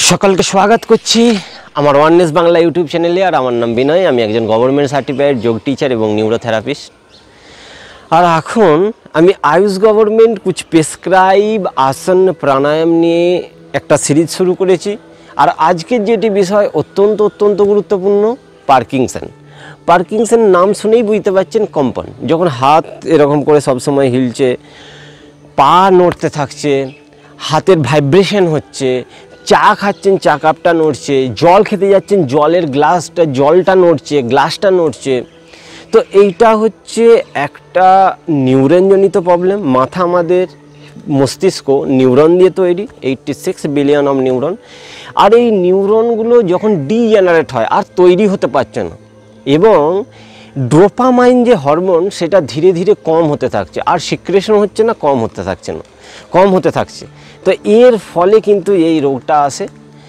সকলকে স্বাগত করছি আমার ওয়াননেস বাংলা ইউটিউব চ্যানেলে। আর আমার নাম বিনয়, আমি একজন গভর্নমেন্ট সার্টিফাইড যোগ টিচার এবং নিউরোথেরাপিস্ট। আর এখন আমি আয়ুষ গভর্নমেন্ট কুছ প্রেসক্রাইব আসন প্রাণায়াম নিয়ে একটা সিরিজ শুরু করেছি। আর আজকের যেটি বিষয় অত্যন্ত গুরুত্বপূর্ণ, পার্কিনসন নাম শুনেই বুঝতে পারছেন কম্পন। যখন হাত এরকম করে সবসময় হিলছে, পা নড়তে থাকছে, হাতের ভাইব্রেশন হচ্ছে, চা খাচ্ছেন চা কাপটা নড়ছে, জল খেতে যাচ্ছেন জলের জলটা নড়ছে, গ্লাসটা নড়ছে। তো এইটা হচ্ছে একটা নিউরনজনিত প্রবলেম। মাথা আমাদের মস্তিষ্ক নিউরন দিয়ে তৈরি, 86 বিলিয়ন অফ নিউরন। আর এই নিউরনগুলো যখন ডিজেনারেট হয় আর তৈরি হতে পারছে না, এবং ডোপামাইন যে হরমোন সেটা ধীরে ধীরে কম হতে থাকছে, আর সিক্রেশন হচ্ছে না, কম হতে থাকছে। তো এর ফলে কিন্তু এই রোগটা আসে।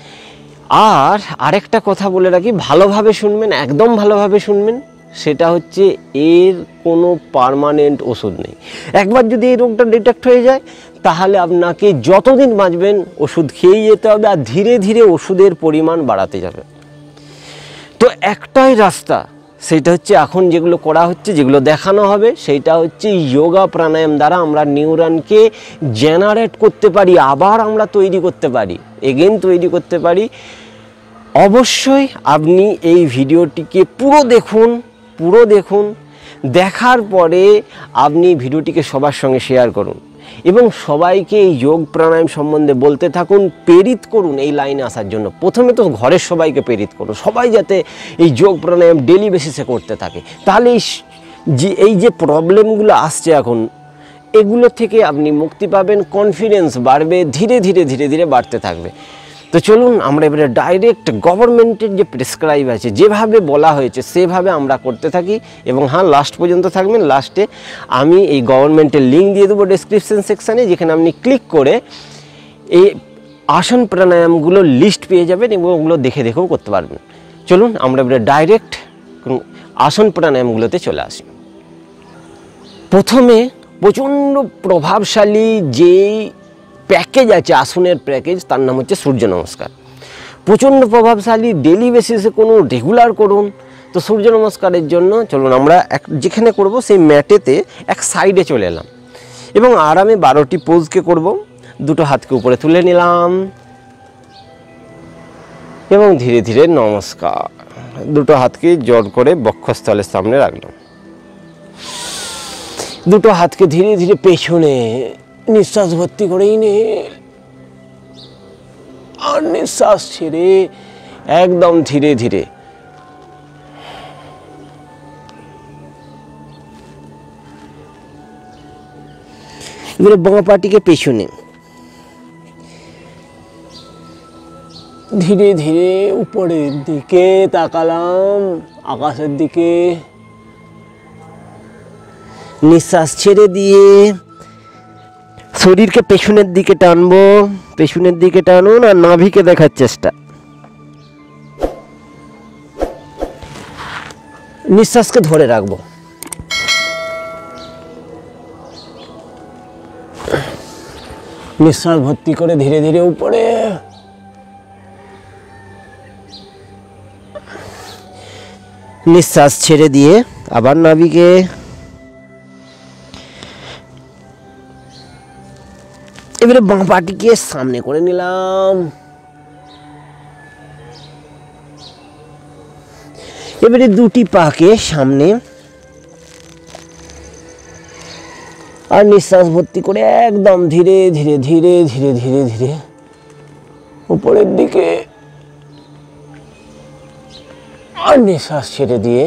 আর আরেকটা কথা বলে রাখি, ভালোভাবে শুনবেন, একদম ভালোভাবে শুনবেন, সেটা হচ্ছে এর কোনো পার্মানেন্ট ওষুধ নেই। একবার যদি এই রোগটা ডিটেক্ট হয়ে যায় তাহলে আপনাকে যতদিন বাঁচবেন ওষুধ খেয়েই যেতে হবে, আর ধীরে ধীরে ওষুধের পরিমাণ বাড়াতে যাবে। তো একটাই রাস্তা, সেটা হচ্ছে এখন যেগুলো করা হচ্ছে, যেগুলো দেখানো হবে, সেইটা হচ্ছে যোগা প্রাণায়াম দ্বারা আমরা নিউরনকে জেনারেট করতে পারি, আবার আমরা তৈরি করতে পারি। অবশ্যই আপনি এই ভিডিওটিকে পুরো দেখুন। দেখার পরে আপনি ভিডিওটিকে সবার সঙ্গে শেয়ার করুন এবং সবাইকে এই যোগ প্রাণায়াম সম্বন্ধে বলতে থাকুন, প্রেরিত করুন এই লাইনে আসার জন্য। প্রথমে তো ঘরের সবাইকে প্রেরিত করুন, সবাই যাতে এই যোগ প্রাণায়াম ডেলি বেসিসে করতে থাকে। তাহলে এই যে প্রবলেমগুলো আসছে এখন, এগুলো থেকে আপনি মুক্তি পাবেন, কনফিডেন্স বাড়বে, ধীরে ধীরে বাড়তে থাকবে। তো চলুন আমরা এবারে ডাইরেক্ট গভর্নমেন্টের যে প্রেসক্রাইব আছে, যেভাবে বলা হয়েছে সেভাবে আমরা করতে থাকি। এবং হ্যাঁ, লাস্ট পর্যন্ত থাকবেন। লাস্টে আমি এই গভর্নমেন্টের লিঙ্ক দিয়ে দেবো ডেসক্রিপশন সেকশানে, যেখানে আপনি ক্লিক করে এই আসন প্রাণায়ামগুলো লিস্ট পেয়ে যাবেন এবং ওগুলো দেখেও করতে পারবেন। চলুন আমরা এবারে ডাইরেক্ট আসন প্রাণায়ামগুলোতে চলে আসি। প্রথমে প্রচণ্ড প্রভাবশালী যেই প্যাকেজ আছে, আসনের প্যাকেজ, তার নাম হচ্ছে সূর্য নমস্কার। প্রচণ্ড প্রভাবশালী, ডেলি বেসিসে কোনো রেগুলার করুন। তো সূর্য নমস্কারের জন্য চলুন আমরা যেখানে করব সেই ম্যাটেতে এক সাইডে চলে এলাম এবং আরামে 12টি পোজকে করব। দুটো হাতকে উপরে তুলে নিলাম এবং ধীরে ধীরে নমস্কার, দুটো হাতকে জোর করে বক্ষস্থলের সামনে রাখলাম। দুটো হাতকে ধীরে ধীরে পেছনে নিঃশ্বাস ভর্তি করেই নে, আর নিঃশ্বাস ছেড়ে একদম ধীরে ধীরে। এবারে বাঁ পাটিকে পেছনে, ধীরে ধীরে উপরের দিকে তাকালাম, আকাশের দিকে। নিঃশ্বাস ছেড়ে দিয়ে শরীরকে পেছনের দিকে টানবো, পেছনের দিকে টানুন আর নাভিকে দেখার চেষ্টা। নিঃশ্বাসকে ধরে রাখবো। নিঃশ্বাস ভর্তি করে ধীরে ধীরে উপরে। নিঃশ্বাস ছেড়ে দিয়ে আবার নাভিকে। এবারে বাঁ পাটিকে সামনে করে নিলাম। এবারে দুটি পাকে সামনে, আর নিঃশ্বাস ভর্তি করে একদম ধীরে ধীরে উপরের দিকে, আর নিঃশ্বাস ছেড়ে দিয়ে।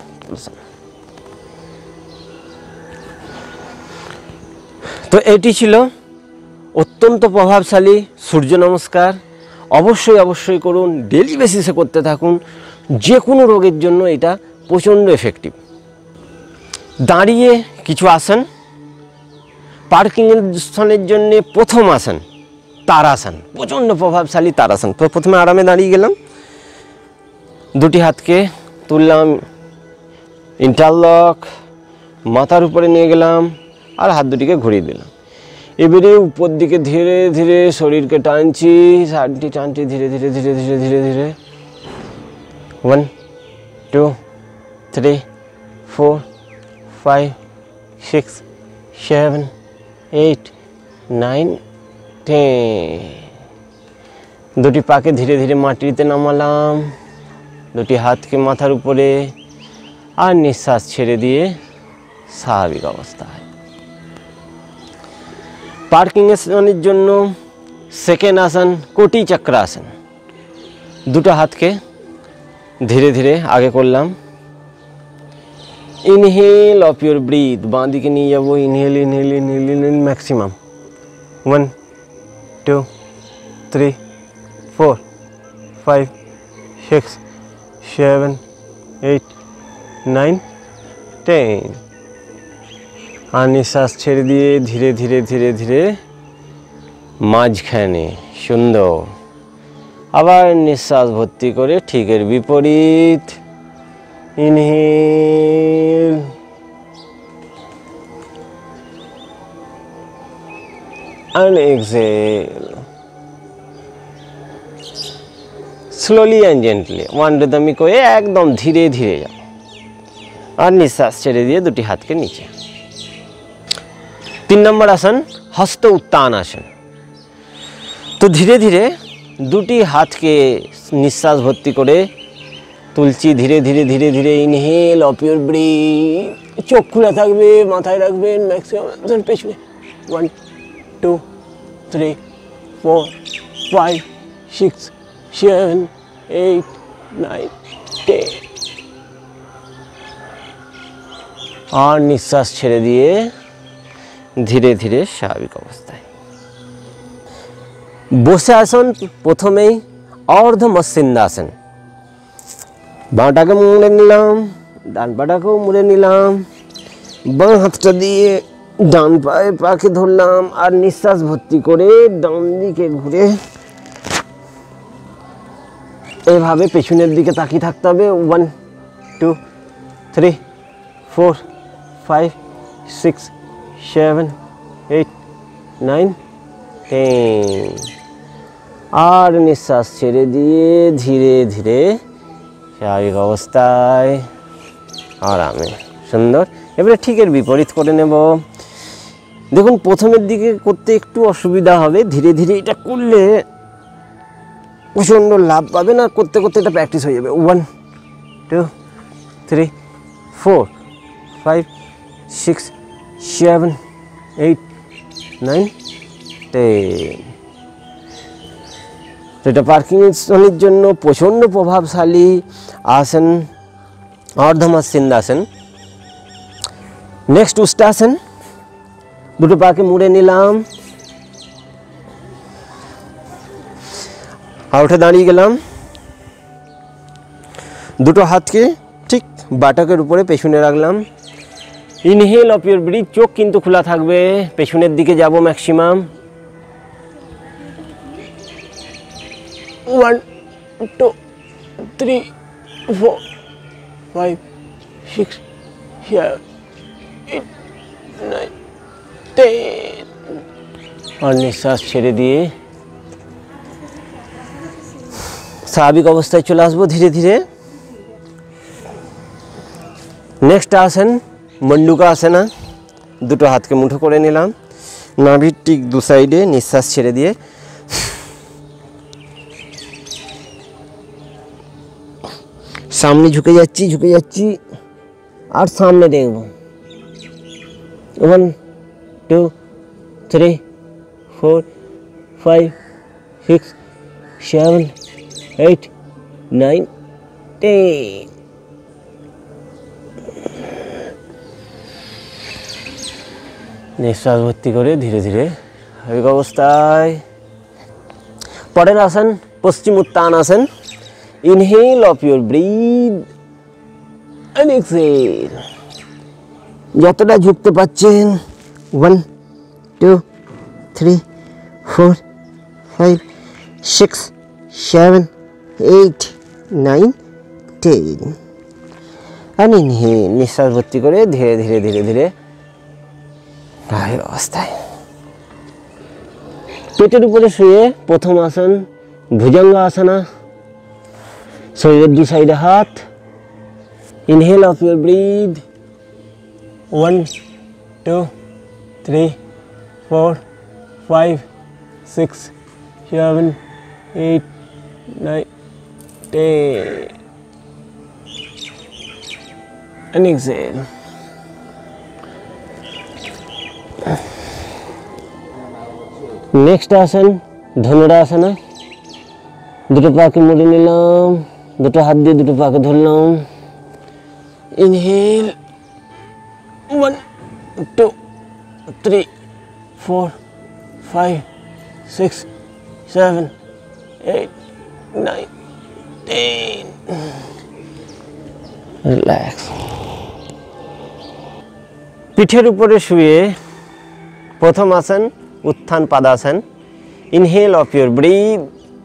তো এটি ছিল অত্যন্ত প্রভাবশালী সূর্য নমস্কার। অবশ্যই করুন, ডেলি বেসিসে করতে থাকুন। যে কোনো রোগের জন্য এটা প্রচণ্ড এফেক্টিভ। দাঁড়িয়ে কিছু আসন, পার্কিনসনের জন্য প্রথম আসন তারাসন, প্রচণ্ড প্রভাবশালী তারাসন। তো প্রথমে আরামে দাঁড়িয়ে গেলাম, দুটি হাতকে তুললাম, ইন্টারলক মাথার উপরে নিয়ে গেলাম, আর হাত দুটিকে ঘুরিয়ে দিলাম। এবারে উপর দিকে ধীরে ধীরে শরীরকে টানছি, টানছি ধীরে ধীরে ধীরে ধীরে ধীরে ধীরে। 1 2 3 4 5 6 7 8 9 10। দুটি পাকে ধীরে ধীরে মাটিতে নামালাম, দুটি হাতকে মাথার উপরে, আর নিঃশ্বাস ছেড়ে দিয়ে স্বাভাবিক অবস্থায়। পার্কিং আসনের জন্য সেকেন্ড আসন কোটি চক্র আসন। দুটো হাতকে ধীরে ধীরে আগে করলাম। ইনহেল অফ ইউর ব্রিথ, বাঁ দিকে নিয়ে যাবো। Inhale inhale inhale inhale maximum. 1 2 3 4 5 6 7 8 9 10। আর নিঃশ্বাস ছেড়ে দিয়ে ধীরে ধীরে ধীরে ধীরে মাঝখানে সুন্দর। আবার নিঃশ্বাস ভর্তি করে ঠিক এর বিপরীত। Inhale and exhale slowly and gently, one rhythmic way, একদম ধীরে ধীরে যাও। আর নিঃশ্বাস ছেড়ে দিয়ে দুটি হাতকে নিচে। 3 নম্বর আসন হস্ত উত্তান আসন। তো ধীরে ধীরে দুটি হাতকে নিঃশ্বাস ভর্তি করে তুলছি ধীরে ধীরে ধীরে ধীরে। ইনহেল অফ ইউর ব্রিথ, চোখ খোলা থাকবে, মাথায় রাখবেন ম্যাক্সিমাম পেছনে। 1 2 3 4 5 6 7 8 9 10। আর নিঃশ্বাস ছেড়ে দিয়ে ধীরে ধীরে স্বাভাবিক অবস্থায়। বসে আসন প্রথমেই অর্ধ মৎস্যিন্দাসন। বাঁটাকে মুড়ে নিলাম, ডান পাটাকেও মুড়ে নিলাম, বাঁ হাতটা দিয়ে ডান পায়ে পাকে ধরলাম, আর নিঃশ্বাস ভর্তি করে ডান দিকে ঘুরে এভাবে পেছনের দিকে তাকিয়ে থাকতে হবে। 1 2 3 4 5 6 7 8 9 10। আর নিঃশ্বাস ছেড়ে দিয়ে ধীরে ধীরে স্বাভাবিক অবস্থায় আরামে সুন্দর। এবারে ঠিক এর বিপরীত করে নেব। দেখুন প্রথমের দিকে করতে একটু অসুবিধা হবে, ধীরে ধীরে এটা করলে প্রচণ্ড লাভ পাবে না, করতে করতে এটা প্র্যাকটিস হয়ে যাবে। 1 2 3 4 5 6 7 8 9 10। এটা পার্কিংসনের জন্য প্রচণ্ড প্রভাবশালী আসন অর্ধমৎস্যিন্দাসন। নেক্সট উষ্ট্রাসন। দুটো পাকে মুড়ে নিলাম, আর উঠে দাঁড়িয়ে গেলাম। দুটো হাতকে ঠিক বাটাকের উপরে পেছনে রাখলাম। ইনহেল অফ ইউর ব্রিথ, চোখ কিন্তু খোলা থাকবে, পেছনের দিকে যাব ম্যাক্সিমাম। 1 2 3 4 5 6 7 8 9 10। আর নিঃশ্বাস ছেড়ে দিয়ে স্বাভাবিক অবস্থায় চলে আসবো ধীরে ধীরে। নেক্সট আসেন মন্ডুকা আসনা। দুটো হাতকে মুঠো করে নিলাম, নাভির ঠিক দু সাইডে, নিঃশ্বাস ছেড়ে দিয়ে সামনে ঝুঁকে যাচ্ছি আর সামনে দেখব। 1 2 3 4 5 6 7 8 9 10। নিঃশ্বাস ভর্তি করে ধীরে ধীরে স্বাভাবিক অবস্থায়। পরের আসন Paschimottanasana. Inhale of your breath and exhale, যতটা ঝুঁকতে পাচ্ছেন। 1 2 3 4 5 6 7 8 9 10। আর ইনহেল, নিঃশ্বাস ভর্তি করে ধীরে ধীরে ধীরে ধীরে স্বাভাবিক অবস্থায়। পেটের উপরে শুয়ে প্রথম আসন ভুজঙ্গাসনা। শরীরের দুই সাইডে হাত। Inhale of your breath 1 2 3 4 5 6 7 8 9 10 and exhale. Next আসন ধনুরাসনা। দুটো পাকে মুড়ে নিলাম, দুটো হাত দিয়ে দুটো পাকে ধরলাম। ইনহেল 1 2 3 4 5 6 7 8 9 10. রিল্যাক্স। পিঠের উপরে শুয়ে প্রথম আসন Uttanpadasana. Inhale of your breath,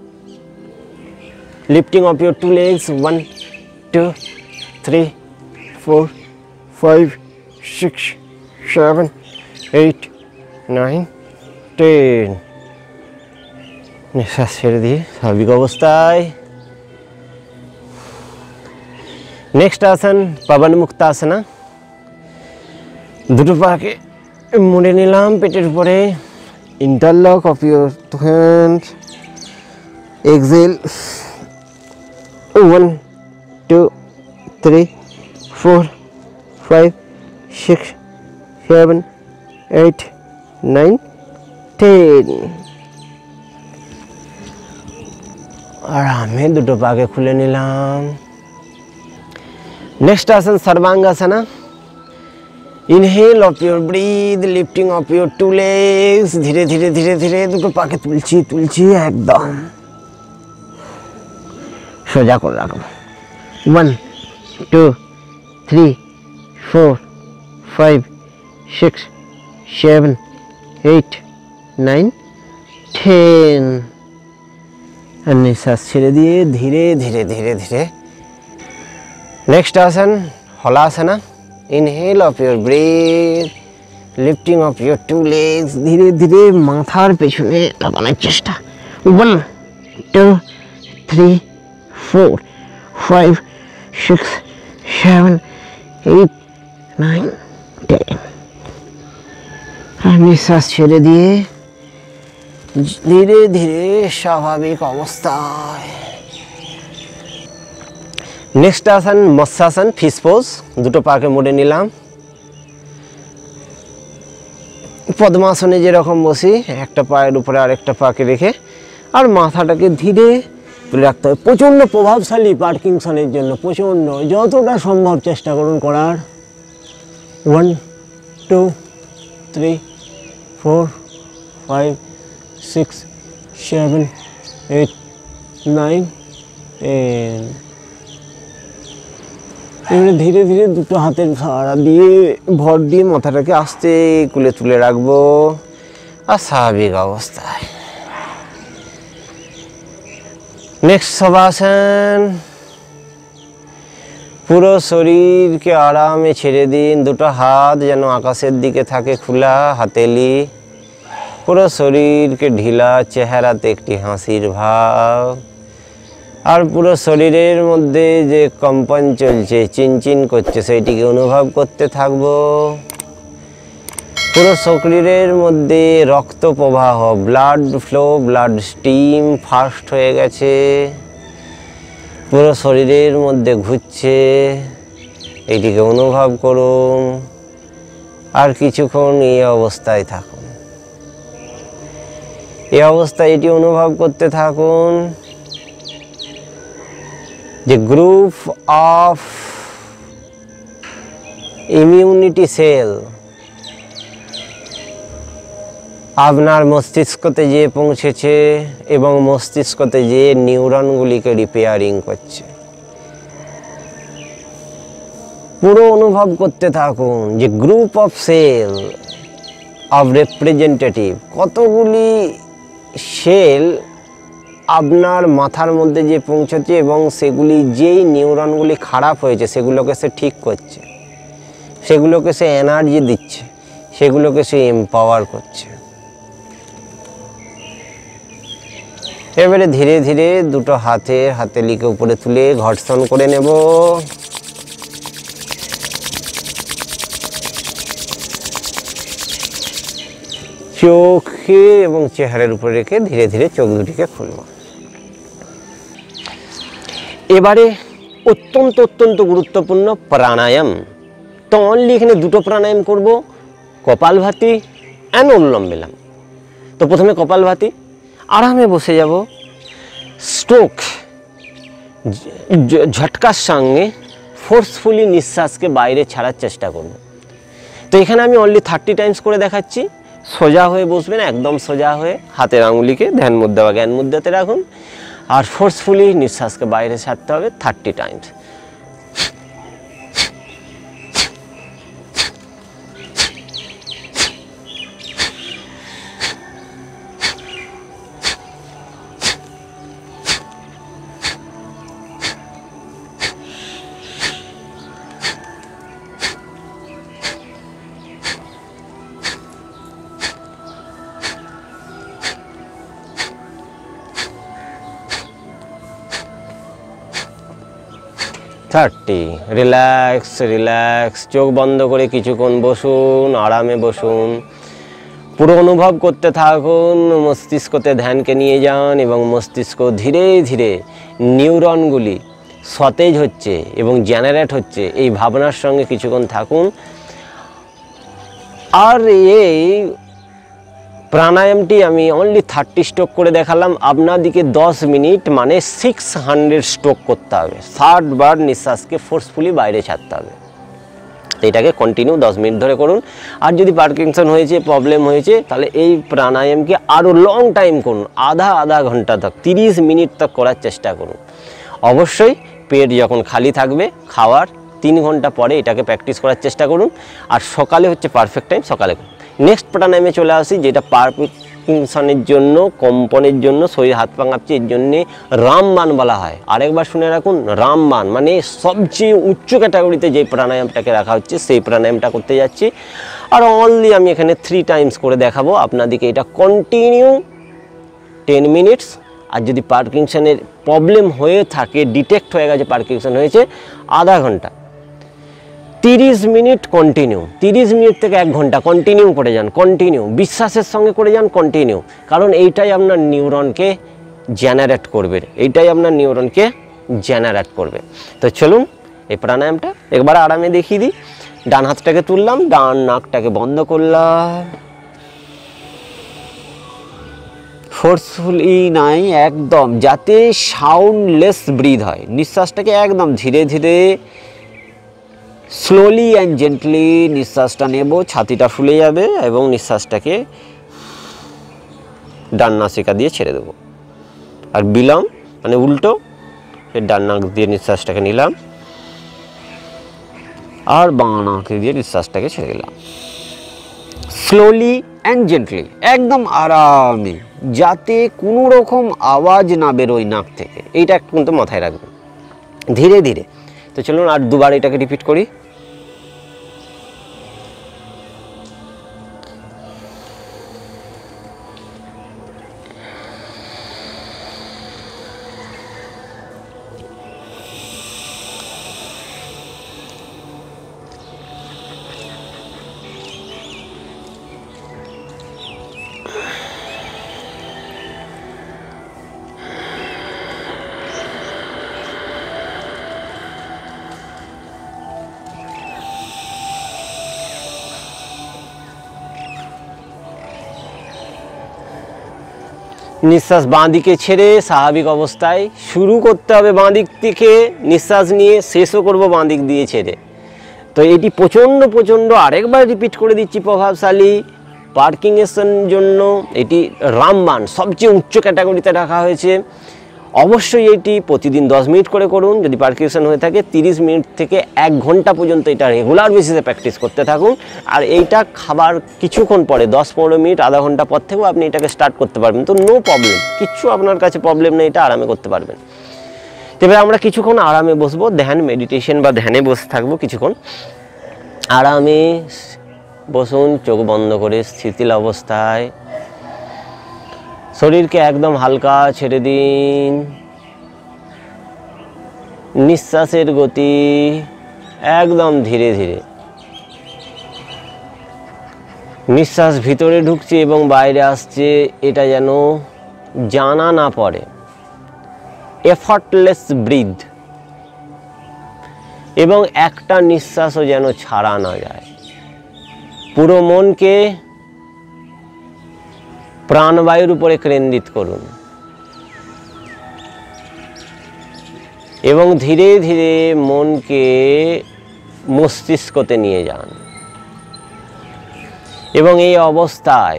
lifting of your two legs 1 2 3 4 5 6 7 8 9 10. নিঃশ্বাস ছেড়ে দিয়ে স্বাভাবিক অবস্থায়। নেক্সট আসন পবন মুক্তাসনা। দুটো পাকে মুড়ে নিলাম পেটের উপরে। Interlock of your hand. Exhale 1 2 3 4 5 6 7 8 9 10. আরামে দুটো পাকে খুলে নিলাম। নেক্সট আসন Sarvangasana. Inhale of your breath, lifting of your two legs. ধীরে ধীরে ধীরে ধীরে দুটো পাকে তুলছি একদম সোজা করে রাখবো। 1 2 3 4 5 6 7 8 9 10. আর নিঃশ্বাস ছেড়ে দিয়ে ধীরে ধীরে ধীরে ধীরে নেক্সট আসন Halasana. Inhale of your breath, lifting of your two legs. ধীরে ধীরে মাথার পেছনে লাগানোর চেষ্টা। 1 2 3 4 5 6 7 8 9 10. আর নিঃশ্বাস ছেড়ে দিয়ে ধীরে ধীরে স্বাভাবিক অবস্থায়। নেক্সট আসন মৎস্যাসন, ফিশ পোজ। দুটো পাকে মুড়ে নিলাম। পদ্মাসনে যেরকম বসি, একটা পায়ের উপরে আরেকটা পাকে রেখে আর মাথাটাকে ধীরে তুলে রাখতে হবে। প্রচণ্ড প্রভাবশালী পার্কিনসনের জন্য, প্রচণ্ড, যতটা সম্ভব চেষ্টা করুন করার। 1 2 3 4 5 6 7 8 9 10. এবারে ধীরে ধীরে দুটো হাতের সাহারা দিয়ে ভর দিয়ে মাথাটাকে আস্তে কুলে তুলে রাখবো আর স্বাভাবিক অবস্থায়। নেক্সট শবাসন। পুরো শরীরকে আরামে ছেড়ে দিন। দুটো হাত যেন আকাশের দিকে থাকে খোলা, হাতেলি। পুরো শরীরকে ঢিলা, চেহারাতে একটি হাসির ভাব। আর পুরো শরীরের মধ্যে যে কম্পন চলছে, চিনচিন করছে, সেইটিকে অনুভব করতে থাকবো। পুরো শরীরের মধ্যে রক্ত প্রবাহ, blood flow, blood stream fast হয়ে গেছে, পুরো শরীরের মধ্যে ঘুরছে, এইটিকে অনুভব করুন। আর কিছুক্ষণ এই অবস্থায় থাকুন। এই অবস্থায় এটি অনুভব করতে থাকুন যে গ্রুপ অফ ইমিউনিটি সেল আপনার মস্তিষ্কতে যে পৌঁছেছে এবং মস্তিষ্কতে যে নিউরনগুলিকে রিপেয়ারিং করছে। পুরো অনুভব করতে থাকুন যে group of cell of representative, কতগুলি সেল আপনার মাথার মধ্যে যে পৌঁছচ্ছে এবং সেগুলি যেই নিউরনগুলি খারাপ হয়েছে সেগুলোকে সে ঠিক করছে, সেগুলোকে সে এনার্জি দিচ্ছে, সেগুলোকে সে এম্পাওয়ার করছে। এবারে ধীরে ধীরে দুটো হাতেলিকে উপরে তুলে ঘর্ষণ করে নেব। চোখে এবং চেহারার উপরে রেখে ধীরে ধীরে চোখ দুটিকে খুলব। এবারে অত্যন্ত অত্যন্ত গুরুত্বপূর্ণ প্রাণায়াম। তো অনলি এখানে দুটো প্রাণায়াম করব, কপালভাতি অ্যান্ড অনুলোম বিলোম। তো প্রথমে কপালভাতি, আরামে বসে যাব, স্ট্রোক ঝটকার সঙ্গে ফোর্সফুলি নিঃশ্বাসকে বাইরে ছাড়ার চেষ্টা করব। তো এখানে আমি অনলি 30 টাইমস করে দেখাচ্ছি। সোজা হয়ে বসবেন, একদম সোজা হয়ে হাতের আঙুলিকে ধ্যান মুদ্রা বা জ্ঞান মুদ্রাতে রাখুন, আর ফোর্সফুলি নিঃশ্বাসকে বাইরে ছাড়তে হবে 30 টাইমস। রিল্যাক্স রিল্যাক্স, চোখ বন্ধ করে কিছুক্ষণ বসুন, আরামে বসুন, পুরো অনুভব করতে থাকুন। মস্তিষ্কতে ধ্যানকে নিয়ে যান এবং মস্তিষ্ক ধীরে ধীরে নিউরনগুলি সতেজ হচ্ছে এবং জেনারেট হচ্ছে, এই ভাবনার সঙ্গে কিছুক্ষণ থাকুন। আর এই প্রাণায়ামটি আমি অনলি 30 স্ট্রোক করে দেখালাম, আপনাদিকে 10 মিনিট মানে 600 স্ট্রোক করতে হবে। 60 বার নিঃশ্বাসকে ফোর্সফুলি বাইরে ছাড়তে হবে। এটাকে কন্টিনিউ 10 মিনিট ধরে করুন। আর যদি পার্কিনসন হয়েছে, প্রবলেম হয়েছে, তাহলে এই প্রাণায়ামকে আরও লং টাইম করুন, আধা ঘন্টা তক, 30 মিনিট তক করার চেষ্টা করুন। অবশ্যই পেট যখন খালি থাকবে, খাওয়ার 3 ঘন্টা পরে এটাকে প্র্যাকটিস করার চেষ্টা করুন। আর সকালে হচ্ছে পারফেক্ট টাইম, সকালে করুন। নেক্সট প্রাণায়ামে চলে আসি, যেটা পার্কিনসনের জন্য, কম্পনের জন্য, শরীর হাত পা কাঁপছে, এর জন্যে রামবাণ বলা হয়। আরেকবার শুনে রাখুন, রামবাণ মানে সবচেয়ে উচ্চ ক্যাটাগরিতে যে প্রাণায়ামটাকে রাখা হচ্ছে, সেই প্রাণায়ামটা করতে যাচ্ছি। আর অনলি আমি এখানে 3 টাইমস করে দেখাবো আপনাদেরকে। এটা কন্টিনিউ 10 মিনিটস। আর যদি পার্কিনসনের প্রবলেম হয়ে থাকে, ডিটেক্ট হয়ে গেছে পার্কিনসন হয়েছে, আধা ঘন্টা। 30 মিনিট কন্টিনিউ, 30 মিনিট থেকে 1 ঘন্টা কন্টিনিউ করে যান, কন্টিনিউ বিশ্বাসের সঙ্গে করে যান, কন্টিনিউ। কারণ এইটাই আপনার নিউরনকে জেনারেট করবে, এইটাই আপনার নিউরনকে জেনারেট করবে। তো চলুন এই প্রাণায়ামটা একবার আরামে দেখিয়ে দিই। ডান হাতটাকে তুললাম, ডান নাকটাকে বন্ধ করলাম, ফোর্সফুলি নাই, একদম যাতে সাউন্ডলেস ব্রিথ হয়। নিঃশ্বাসটাকে একদম ধীরে ধীরে স্লোলি অ্যান্ড জেন্টলি নিঃশ্বাসটা নেব, ছাতিটা ফুলে যাবে এবং নিঃশ্বাসটাকে ডান নাসিকা দিয়ে ছেড়ে দেব। আর বিলম মানে উল্টো, ডান নাক দিয়ে নিঃশ্বাসটাকে নিলাম আর বাঁ নাক দিয়ে নিঃশ্বাসটাকে ছেড়ে দিলাম। স্লোলি অ্যান্ড জেন্টলি, একদম আরামে, যাতে কোনো রকম আওয়াজ না বেরোয় নাক থেকে, এইটা কিন্তু মাথায় রাখবেন ধীরে ধীরে। তো চলুন আর দুবার এটাকে রিপিট করি। নিঃশ্বাস বাঁ দিকে ছেড়ে স্বাভাবিক অবস্থায় শুরু করতে হবে, বাঁ দিক থেকে নিঃশ্বাস নিয়ে শেষও করব বাঁ দিক দিয়ে ছেড়ে। তো এটি প্রচণ্ড আরেকবার রিপিট করে দিচ্ছি, প্রভাবশালী পার্কিনসনের জন্য এটি রামবাণ সবচেয়ে উচ্চ ক্যাটাগরিতে রাখা হয়েছে। অবশ্যই এটি প্রতিদিন 10 মিনিট করে করুন। যদি পার্কিনসন হয়ে থাকে 30 মিনিট থেকে 1 ঘন্টা পর্যন্ত এটা রেগুলার বেসিসে প্র্যাকটিস করতে থাকুন। আর এইটা খাবার কিছুক্ষণ পরে 10-15 মিনিট, আধা ঘন্টা পর থেকেও আপনি এটাকে স্টার্ট করতে পারবেন। তো নো প্রবলেম, কিচ্ছু আপনার কাছে প্রবলেম নেই, এটা আরামে করতে পারবেন। তবে আমরা কিছুক্ষণ আরামে বসবো, ধ্যান মেডিটেশন বা ধ্যানে বসে থাকবো কিছুক্ষণ। আরামে বসুন, চোখ বন্ধ করে স্থিতিল অবস্থায়। শরীরকে একদম হালকা ছেড়ে দিন। নিঃশ্বাসের গতি একদম ধীরে ধীরে। নিঃশ্বাস ভিতরে ঢুকছে এবং বাইরে আসছে, এটা যেন জানা না পড়ে। এফর্টলেস ব্রিথ, এবং একটা নিঃশ্বাসও যেন ছাড়া না যায়। পুরো মনকে প্রাণবায়ুর উপরে কেন্দ্রিত করুন এবং ধীরে ধীরে মনকে মস্তিষ্কতে নিয়ে যান। এবং এই অবস্থায়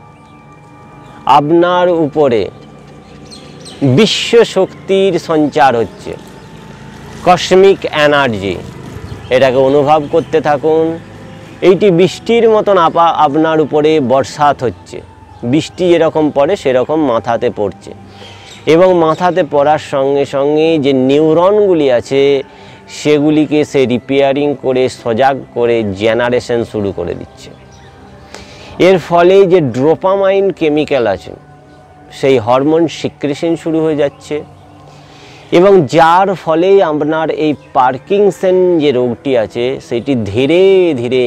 আপনার উপরে বিশ্ব শক্তির সঞ্চার হচ্ছে, কসমিক এনার্জি। এটাকে অনুভব করতে থাকুন। এইটি বৃষ্টির মতন আপনার উপরে বর্ষাত হচ্ছে। বৃষ্টি যেরকম পড়ে সেরকম মাথাতে পড়ছে, এবং মাথাতে পড়ার সঙ্গে সঙ্গে যে নিউরনগুলি আছে সেগুলিকে সে রিপেয়ারিং করে সজাগ করে জেনারেশন শুরু করে দিচ্ছে। এর ফলে যে ডোপামাইন কেমিক্যাল আছে সেই হরমোন সিক্রেশন শুরু হয়ে যাচ্ছে, এবং যার ফলে আপনার এই পার্কিনসন যে রোগটি আছে সেটি ধীরে ধীরে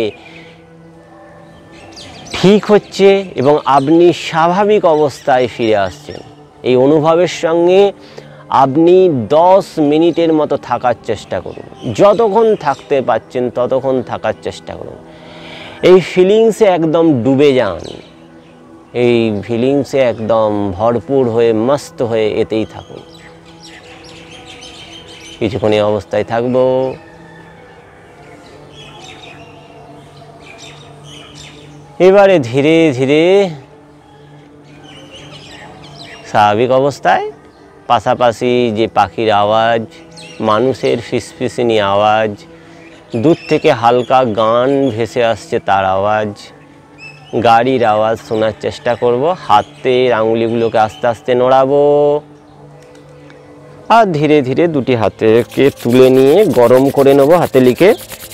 ঠিক হচ্ছে এবং আপনি স্বাভাবিক অবস্থায় ফিরে আসছেন। এই অনুভবের সঙ্গে আপনি 10 মিনিটের মতো থাকার চেষ্টা করুন। যতক্ষণ থাকতে পারছেন ততক্ষণ থাকার চেষ্টা করুন। এই ফিলিংসে একদম ডুবে যান, এই ফিলিংসে একদম ভরপুর হয়ে মস্ত হয়ে এতেই থাকুন। কিছুক্ষণ এই অবস্থায় থাকবো। এবারে ধীরে ধীরে স্বাভাবিক অবস্থায়, পাশাপাশি যে পাখির আওয়াজ, মানুষের ফিসফিসিনি আওয়াজ, দূর থেকে হালকা গান ভেসে আসছে তার আওয়াজ, গাড়ির আওয়াজ শোনার চেষ্টা করব। হাতের আঙুলিগুলোকে আস্তে আস্তে নড়াবো আর ধীরে ধীরে দুটি হাতকে তুলে নিয়ে গরম করে নেব হাতেলিকে।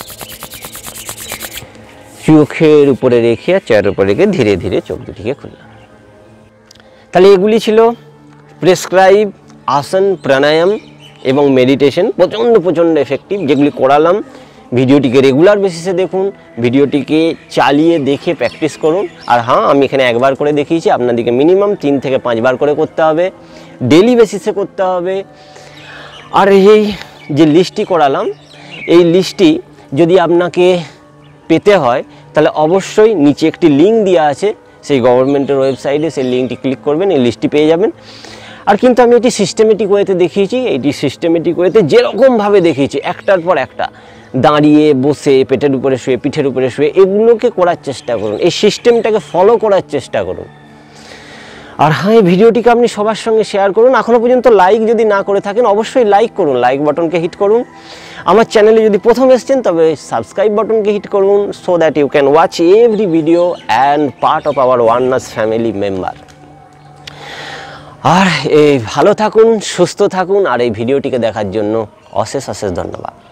চোখের উপরে রেখে আর চেয়ারের উপরে রেখে ধীরে ধীরে চোখ দুটিকে খুললাম। তাহলে এগুলি ছিল প্রেসক্রাইব আসন, প্রাণায়াম এবং মেডিটেশন, প্রচণ্ড এফেক্টিভ, যেগুলি করালাম। ভিডিওটিকে রেগুলার বেসিসে দেখুন, ভিডিওটিকে চালিয়ে দেখে প্র্যাকটিস করুন। আর হ্যাঁ, আমি এখানে একবার করে দেখিয়েছি, আপনাদেরকে মিনিমাম 3 থেকে 5 বার করে করতে হবে, ডেলি বেসিসে করতে হবে। আর এই যে লিস্টটি করালাম, এই লিস্টটি যদি আপনাকে পেতে হয় তাহলে অবশ্যই নিচে একটি লিঙ্ক দেওয়া আছে, সেই গভর্নমেন্টের ওয়েবসাইটে, সেই লিঙ্কটি ক্লিক করবেন, এই লিস্টটি পেয়ে যাবেন। আর কিন্তু আমি এটি সিস্টেমেটিক ওয়েতে দেখিয়েছি। এইটি সিস্টেমেটিক ওয়েতে যেরকমভাবে দেখিয়েছি, একটার পর একটা, দাঁড়িয়ে, বসে, পেটের উপরে শুয়ে, পিঠের উপরে শুয়ে, এগুলোকে করার চেষ্টা করুন, এই সিস্টেমটাকে ফলো করার চেষ্টা করুন। আর হ্যাঁ, এই ভিডিওটিকে আপনি সবার সঙ্গে শেয়ার করুন। এখনও পর্যন্ত লাইক যদি না করে থাকেন অবশ্যই লাইক করুন, লাইক বাটনকে হিট করুন। আমার চ্যানেলে যদি প্রথম এসেছেন তবে সাবস্ক্রাইব বাটনকে হিট করুন, so that you can watch every video and part of our oneness family member. আর এই ভালো থাকুন, সুস্থ থাকুন, আর এই ভিডিওটিকে দেখার জন্য অশেষ ধন্যবাদ।